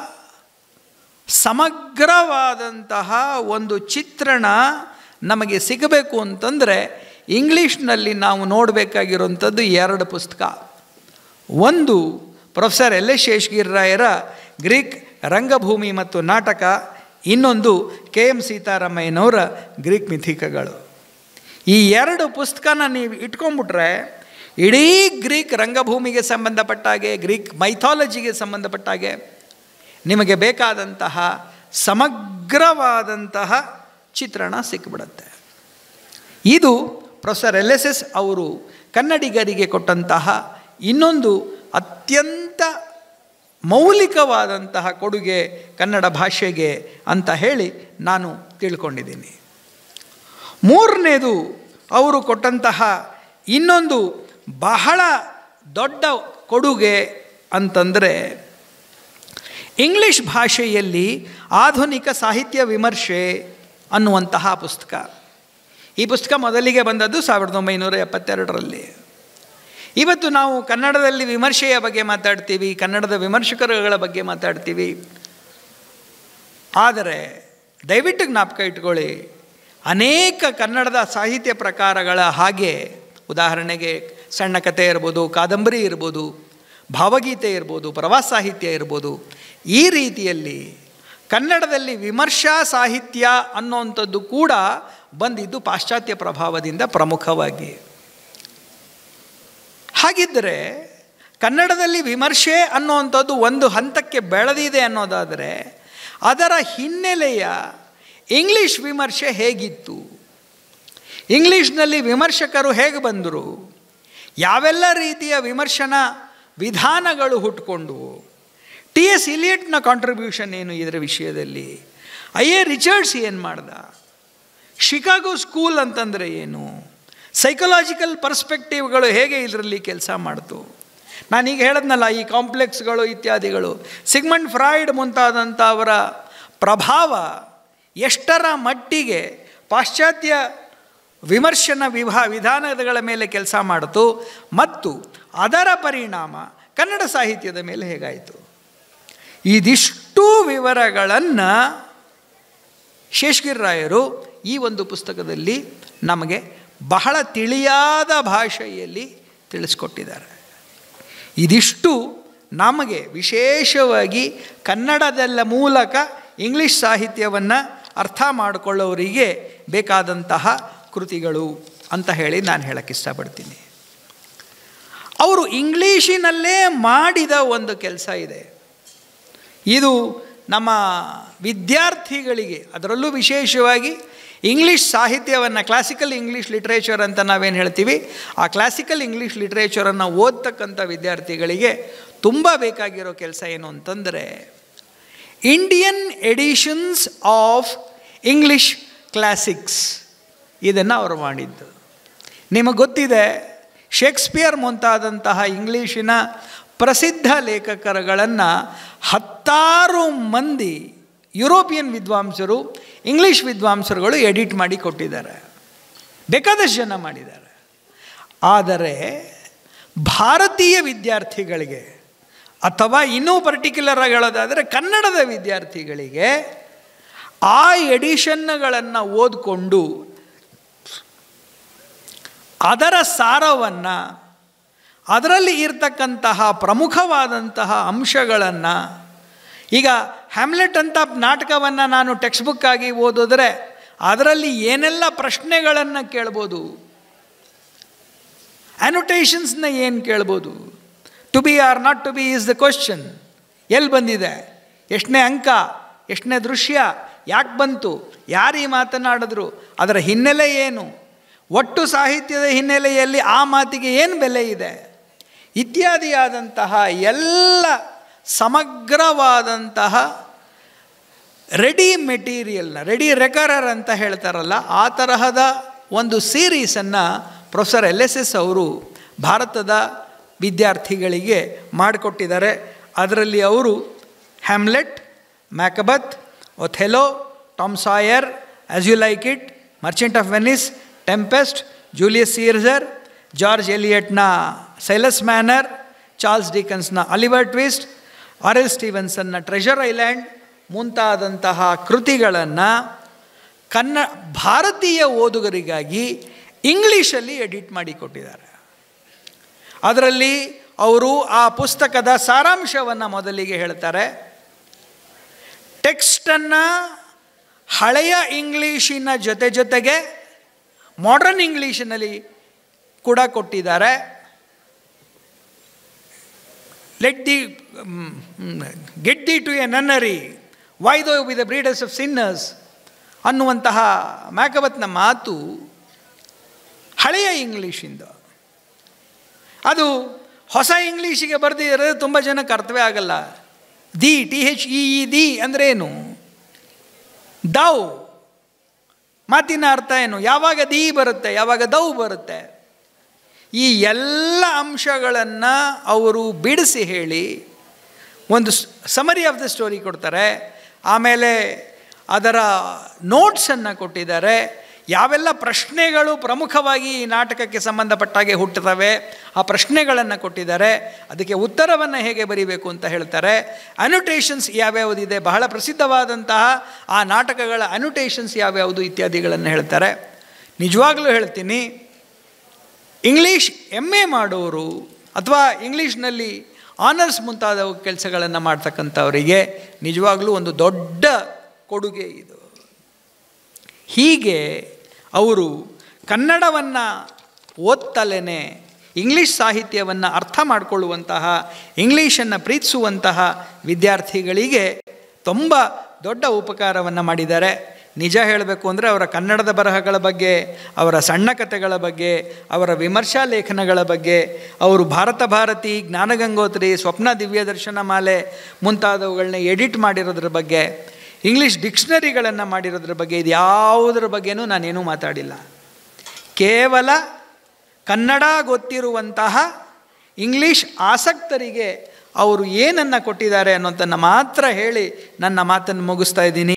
ಸಮಗ್ರವಾದಂತಹ ಒಂದು ಚಿತ್ರಣ ನಮಗೆ ಸಿಗಬೇಕು ಅಂತಂದರೆ ಇಂಗ್ಲೀಷ್ನಲ್ಲಿ ನಾವು ನೋಡಬೇಕಾಗಿರುವಂಥದ್ದು 2 ಪುಸ್ತಕ. ಒಂದು ಪ್ರೊಫೆಸರ್ LS ಶೇಷಗಿರಿರಾಯರ ಗ್ರೀಕ್ ರಂಗಭೂಮಿ ಮತ್ತು ನಾಟಕ, ಇನ್ನೊಂದು KM ಸೀತಾರಾಮಯ್ಯನವರ ಗ್ರೀಕ್ ಮಿಥಿಕಗಳು. ಈ 2 ಪುಸ್ತಕನ ನೀವು ಇಟ್ಕೊಂಡ್ಬಿಟ್ರೆ ಇಡೀ ಗ್ರೀಕ್ ರಂಗಭೂಮಿಗೆ ಸಂಬಂಧಪಟ್ಟ ಹಾಗೆ, ಗ್ರೀಕ್ ಮೈಥಾಲಜಿಗೆ ಸಂಬಂಧಪಟ್ಟ ಹಾಗೆ ನಿಮಗೆ ಬೇಕಾದಂತಹ ಸಮಗ್ರವಾದಂತಹ ಚಿತ್ರಣ ಸಿಕ್ಕಿಬಿಡುತ್ತೆ. ಇದು ಪ್ರೊಫೆಸರ್ LSS ಅವರು ಕನ್ನಡಿಗರಿಗೆ ಕೊಟ್ಟಂತಹ ಇನ್ನೊಂದು ಅತ್ಯಂತ ಮೌಲಿಕವಾದಂತಹ ಕೊಡುಗೆ ಕನ್ನಡ ಭಾಷೆಗೆ ಅಂತ ಹೇಳಿ ನಾನು ತಿಳ್ಕೊಂಡಿದ್ದೀನಿ. ಮೂರನೇದು ಅವರು ಕೊಟ್ಟಂತಹ ಇನ್ನೊಂದು ಬಹಳ ದೊಡ್ಡ ಕೊಡುಗೆ ಅಂತಂದರೆ ಇಂಗ್ಲೀಷ್ ಭಾಷೆಯಲ್ಲಿ ಆಧುನಿಕ ಸಾಹಿತ್ಯ ವಿಮರ್ಶೆ ಅನ್ನುವಂತಹ ಪುಸ್ತಕ. ಈ ಪುಸ್ತಕ ಮೊದಲಿಗೆ ಬಂದದ್ದು 1972ರಲ್ಲಿ. ಇವತ್ತು ನಾವು ಕನ್ನಡದಲ್ಲಿ ವಿಮರ್ಶೆಯ ಬಗ್ಗೆ ಮಾತಾಡ್ತೀವಿ, ಕನ್ನಡದ ವಿಮರ್ಶಕರುಗಳ ಬಗ್ಗೆ ಮಾತಾಡ್ತೀವಿ. ಆದರೆ ದಯವಿಟ್ಟು ಜ್ಞಾಪಕ ಇಟ್ಕೊಳ್ಳಿ, ಅನೇಕ ಕನ್ನಡದ ಸಾಹಿತ್ಯ ಪ್ರಕಾರಗಳ ಹಾಗೆ, ಉದಾಹರಣೆಗೆ ಸಣ್ಣ ಕಥೆ ಇರ್ಬೋದು, ಕಾದಂಬರಿ ಇರ್ಬೋದು, ಭಾವಗೀತೆ ಇರ್ಬೋದು, ಪ್ರವಾಸ ಸಾಹಿತ್ಯ ಇರ್ಬೋದು, ಈ ರೀತಿಯಲ್ಲಿ ಕನ್ನಡದಲ್ಲಿ ವಿಮರ್ಶಾ ಸಾಹಿತ್ಯ ಅನ್ನೋವಂಥದ್ದು ಕೂಡ ಬಂದಿದ್ದು ಪಾಶ್ಚಾತ್ಯ ಪ್ರಭಾವದಿಂದ ಪ್ರಮುಖವಾಗಿ. ಹಾಗಿದ್ದರೆ ಕನ್ನಡದಲ್ಲಿ ವಿಮರ್ಶೆ ಅನ್ನೋವಂಥದ್ದು ಒಂದು ಹಂತಕ್ಕೆ ಬೆಳೆದಿದೆ ಅನ್ನೋದಾದರೆ ಅದರ ಹಿನ್ನೆಲೆಯ ಇಂಗ್ಲೀಷ್ ವಿಮರ್ಶೆ ಹೇಗಿತ್ತು, ಇಂಗ್ಲೀಷ್ನಲ್ಲಿ ವಿಮರ್ಶಕರು ಹೇಗೆ ಬಂದರು, ಯಾವೆಲ್ಲ ರೀತಿಯ ವಿಮರ್ಶನಾ ವಿಧಾನಗಳು ಹುಟ್ಟುಕೊಂಡವು, T.S. ಇಲಿಯಟ್ನ ಕಾಂಟ್ರಿಬ್ಯೂಷನ್ ಏನು ಇದರ ವಿಷಯದಲ್ಲಿ, I.A. ರಿಚರ್ಡ್ಸ್ ಏನು ಮಾಡ್ದ, ಶಿಕಾಗೋ ಸ್ಕೂಲ್ ಅಂತಂದರೆ ಏನು, ಸೈಕಲಾಜಿಕಲ್ ಪರ್ಸ್ಪೆಕ್ಟಿವ್ಗಳು ಹೇಗೆ ಇದರಲ್ಲಿ ಕೆಲಸ ಮಾಡ್ತು, ನಾನೀಗ ಹೇಳಿದ್ನಲ್ಲ, ಈ ಕಾಂಪ್ಲೆಕ್ಸ್ಗಳು ಇತ್ಯಾದಿಗಳು, ಸಿಗ್ಮಂಡ್ ಫ್ರಾಯ್ಡ್ ಮುಂತಾದಂಥ ಅವರ ಪ್ರಭಾವ ಎಷ್ಟರ ಮಟ್ಟಿಗೆ ಪಾಶ್ಚಾತ್ಯ ವಿಮರ್ಶನ ವಿಧಾನಗಳ ಮೇಲೆ ಕೆಲಸ ಮಾಡಿತು ಮತ್ತು ಅದರ ಪರಿಣಾಮ ಕನ್ನಡ ಸಾಹಿತ್ಯದ ಮೇಲೆ ಹೇಗಾಯಿತು. ಇದಿಷ್ಟು ವಿವರಗಳನ್ನು ಶೇಷಗಿರಿರಾಯರು ಈ ಒಂದು ಪುಸ್ತಕದಲ್ಲಿ ನಮಗೆ ಬಹಳ ತಿಳಿಯಾದ ಭಾಷೆಯಲ್ಲಿ ತಿಳಿಸ್ಕೊಟ್ಟಿದ್ದಾರೆ. ಇದಿಷ್ಟು ನಮಗೆ ವಿಶೇಷವಾಗಿ ಕನ್ನಡದ ಮೂಲಕ ಇಂಗ್ಲೀಷ್ ಸಾಹಿತ್ಯವನ್ನು ಅರ್ಥ ಮಾಡಿಕೊಳ್ಳೋರಿಗೆ ಬೇಕಾದಂತಹ ಕೃತಿಗಳು ಅಂತ ಹೇಳಿ ನಾನು ಹೇಳಕ್ಕೆ ಇಷ್ಟಪಡ್ತೀನಿ. ಅವರು ಇಂಗ್ಲೀಷಿನಲ್ಲೇ ಮಾಡಿದ ಒಂದು ಕೆಲಸ ಇದೆ. ಇದು ನಮ್ಮ ವಿದ್ಯಾರ್ಥಿಗಳಿಗೆ, ಅದರಲ್ಲೂ ವಿಶೇಷವಾಗಿ ಇಂಗ್ಲೀಷ್ ಸಾಹಿತ್ಯವನ್ನು, ಕ್ಲಾಸಿಕಲ್ ಇಂಗ್ಲೀಷ್ ಲಿಟ್ರೇಚರ್ ಅಂತ ನಾವೇನು ಹೇಳ್ತೀವಿ, ಆ ಕ್ಲಾಸಿಕಲ್ ಇಂಗ್ಲೀಷ್ ಲಿಟ್ರೇಚರನ್ನು ಓದ್ತಕ್ಕಂಥ ವಿದ್ಯಾರ್ಥಿಗಳಿಗೆ ತುಂಬ ಬೇಕಾಗಿರೋ ಕೆಲಸ ಏನು ಅಂತಂದರೆ, Indian editions of English classics ಇದನ್ನು ಅವರು ಮಾಡಿದ್ದು. ನಿಮಗೆ ಗೊತ್ತಿದೆ, ಶೇಕ್ಸ್ಪಿಯರ್ ಮುಂತಾದಂತಹ ಇಂಗ್ಲೀಷಿನ ಪ್ರಸಿದ್ಧ ಲೇಖಕರುಗಳನ್ನು 10 ಮಂದಿ ಯುರೋಪಿಯನ್ ವಿದ್ವಾಂಸರು, ಇಂಗ್ಲೀಷ್ ವಿದ್ವಾಂಸರುಗಳು ಎಡಿಟ್ ಮಾಡಿ ಕೊಟ್ಟಿದ್ದಾರೆ. ಬೇಕಾದಷ್ಟು ಜನ ಮಾಡಿದ್ದಾರೆ. ಆದರೆ ಭಾರತೀಯ ವಿದ್ಯಾರ್ಥಿಗಳಿಗೆ ಅಥವಾ ಇನ್ನೂ ಪರ್ಟಿಕ್ಯುಲರ್ ಆಗಿ ಹೇಳೋದಾದರೆ ಕನ್ನಡದ ವಿದ್ಯಾರ್ಥಿಗಳಿಗೆ ಆ ಎಡಿಷನ್ಗಳನ್ನು ಓದಿಕೊಂಡು ಅದರ ಸಾರವನ್ನು, ಅದರಲ್ಲಿ ಇರ್ತಕ್ಕಂತಹ ಪ್ರಮುಖವಾದಂತಹ ಅಂಶಗಳನ್ನು, ಈಗ ಹ್ಯಾಮ್ಲೆಟ್ ಅಂತ ನಾಟಕವನ್ನು ನಾನು ಟೆಕ್ಸ್ಟ್ ಬುಕ್ ಆಗಿ ಓದಿದ್ರೆ ಅದರಲ್ಲಿ ಏನೆಲ್ಲ ಪ್ರಶ್ನೆಗಳನ್ನು ಕೇಳ್ಬೋದು, ಆ್ಯನೊಟೇಷನ್ಸ್ನ ಏನು ಕೇಳ್ಬೋದು, to be or not to be is the question, ಎಲ್ಲಿ ಬಂದಿದೆ, ಎಷ್ಟನೇ ಅಂಕ, ಎಷ್ಟನೇ ದೃಶ್ಯ, ಯಾಕೆ ಬಂತು, ಯಾರು ಈ ಮಾತನಾಡಿದ್ರು, ಅದರ ಹಿನ್ನೆಲೆ ಏನು, ಒಟ್ಟು ಸಾಹಿತ್ಯದ ಹಿನ್ನೆಲೆಯಲ್ಲಿ ಆ ಮಾತಿಗೆ ಏನು ಬೆಲೆ ಇದೆ ಇತ್ಯಾದಿಯಾದಂತಹ ಎಲ್ಲ ಸಮಗ್ರವಾದಂತಹ ರೆಡಿ ಮೆಟೀರಿಯಲ್ನ, ರೆಡಿ ರೆಕರರ್ ಅಂತ ಹೇಳ್ತಾರಲ್ಲ, ಆ ತರಹದ ಒಂದು ಸೀರೀಸನ್ನು ಪ್ರೊಫೆಸರ್ LSS ಅವರು ಭಾರತದ ವಿದ್ಯಾರ್ಥಿಗಳಿಗೆ ಮಾಡಿಕೊಟ್ಟಿದ್ದಾರೆ. ಅದರಲ್ಲಿ ಅವರು Hamlet, Macbeth, Othello, Tom Sawyer, as you like it, merchant of Venice, tempest, Julius Caesar, George ಎಲಿಯಟ್ನ ಸೈಲಸ್ ಮ್ಯಾನರ್, ಚಾರ್ಲ್ಸ್ ಡಿಕನ್ಸ್ನ ಆಲಿವರ್ ಟ್ವಿಸ್ಟ್, R.L. ಸ್ಟೀವೆನ್ಸನ್ನ ಟ್ರೆಷರ್ ಐಲ್ಯಾಂಡ್ ಮುಂತಾದಂತಹ ಕೃತಿಗಳನ್ನು ಭಾರತೀಯ ಓದುಗರಿಗಾಗಿ ಇಂಗ್ಲೀಷಲ್ಲಿ ಎಡಿಟ್ ಮಾಡಿ ಕೊಟ್ಟಿದ್ದಾರೆ. ಅದರಲ್ಲಿ ಅವರು ಆ ಪುಸ್ತಕದ ಸಾರಾಂಶವನ್ನು ಮೊದಲಿಗೆ ಹೇಳ್ತಾರೆ. ಟೆಕ್ಸ್ಟನ್ನು ಹಳೆಯ ಇಂಗ್ಲೀಷಿನ ಜೊತೆಗೆ ಮಾಡರ್ನ್ ಇಂಗ್ಲೀಷಿನಲ್ಲಿ ಕೂಡ ಕೊಟ್ಟಿದ್ದಾರೆ. Get thee to a nunnery, why though we the breeders of sinners ಅನ್ನುವಂತಹ ಮ್ಯಾಕಬತ್ನ ಮಾತು ಹಳೆಯ ಇಂಗ್ಲೀಷಿಂದ. ಅದು ಹೊಸ ಇಂಗ್ಲೀಷಿಗೆ ಬರೆದಿರೋದು ತುಂಬ ಜನಕ್ಕೆ ಅರ್ಥವೇ ಆಗಲ್ಲ. THEE ಅಂದ್ರೇನು, ದೌ ಮಾತಿನ ಅರ್ಥ ಏನು, ಯಾವಾಗ ದಿ ಬರುತ್ತೆ, ಯಾವಾಗ ದೌ ಬರುತ್ತೆ, ಈ ಎಲ್ಲ ಅಂಶಗಳನ್ನು ಅವರು ಬಿಡಿಸಿ ಹೇಳಿ ಒಂದು ಸಮರಿ ಆಫ್ ದ ಸ್ಟೋರಿ ಕೊಡ್ತಾರೆ. ಆಮೇಲೆ ಅದರ ನೋಟ್ಸನ್ನು ಕೊಟ್ಟಿದ್ದಾರೆ. ಯಾವೆಲ್ಲ ಪ್ರಶ್ನೆಗಳು ಪ್ರಮುಖವಾಗಿ ಈ ನಾಟಕಕ್ಕೆ ಸಂಬಂಧಪಟ್ಟಾಗೆ ಹುಟ್ಟುತ್ತವೆ ಆ ಪ್ರಶ್ನೆಗಳನ್ನು ಕೊಟ್ಟಿದ್ದಾರೆ. ಅದಕ್ಕೆ ಉತ್ತರವನ್ನು ಹೇಗೆ ಬರೀಬೇಕು ಅಂತ ಹೇಳ್ತಾರೆ. ಅನೊಟೇಷನ್ಸ್ ಯಾವ್ಯಾವುದಿದೆ, ಬಹಳ ಪ್ರಸಿದ್ಧವಾದಂತಹ ಆ ನಾಟಕಗಳ ಅನೊಟೇಷನ್ಸ್ ಯಾವ್ಯಾವುದು ಇತ್ಯಾದಿಗಳನ್ನು ಹೇಳ್ತಾರೆ. ನಿಜವಾಗ್ಲೂ ಹೇಳ್ತೀನಿ, ಇಂಗ್ಲೀಷ್ MA ಮಾಡೋರು ಅಥವಾ ಇಂಗ್ಲೀಷ್ನಲ್ಲಿ ಆನರ್ಸ್ ಮುಂತಾದ ಕೆಲಸಗಳನ್ನು ಮಾಡ್ತಕ್ಕಂಥವರಿಗೆ ನಿಜವಾಗ್ಲೂ ಒಂದು ದೊಡ್ಡ ಕೊಡುಗೆ ಇದು. ಹೀಗೆ ಅವರು ಕನ್ನಡವನ್ನು ಓದ್ತಲೇ ಇಂಗ್ಲೀಷ್ ಸಾಹಿತ್ಯವನ್ನು ಅರ್ಥ ಮಾಡಿಕೊಳ್ಳುವಂತಹ, ಇಂಗ್ಲೀಷನ್ನು ಪ್ರೀತಿಸುವಂತಹ ವಿದ್ಯಾರ್ಥಿಗಳಿಗೆ ತುಂಬ ದೊಡ್ಡ ಉಪಕಾರವನ್ನು ಮಾಡಿದ್ದಾರೆ. ನಿಜ ಹೇಳಬೇಕು ಅಂದರೆ ಅವರ ಕನ್ನಡದ ಬರಹಗಳ ಬಗ್ಗೆ, ಅವರ ಸಣ್ಣ ಕಥೆಗಳ ಬಗ್ಗೆ, ಅವರ ವಿಮರ್ಶಾ ಲೇಖನಗಳ ಬಗ್ಗೆ, ಅವರು ಭಾರತ ಭಾರತಿ, ಜ್ಞಾನಗಂಗೋತ್ರಿ, ಸ್ವಪ್ನ ದಿವ್ಯದರ್ಶನ ಮಾಲೆ ಮುಂತಾದವುಗಳನ್ನ ಎಡಿಟ್ ಮಾಡಿರೋದ್ರ ಬಗ್ಗೆ, ಇಂಗ್ಲೀಷ್ ಡಿಕ್ಷನರಿಗಳನ್ನು ಮಾಡಿರೋದ್ರ ಬಗ್ಗೆ, ಇದು ಯಾವುದರ ಬಗ್ಗೆನೂ ನಾನೇನೂ ಮಾತಾಡಿಲ್ಲ. ಕೇವಲ ಕನ್ನಡ ಗೊತ್ತಿರುವಂತಹ ಇಂಗ್ಲೀಷ್ ಆಸಕ್ತರಿಗೆ ಅವರು ಏನನ್ನು ಕೊಟ್ಟಿದ್ದಾರೆ ಅನ್ನೋದನ್ನು ಮಾತ್ರ ಹೇಳಿ ನನ್ನ ಮಾತನ್ನು ಮುಗಿಸ್ತಾ ಇದ್ದೀನಿ.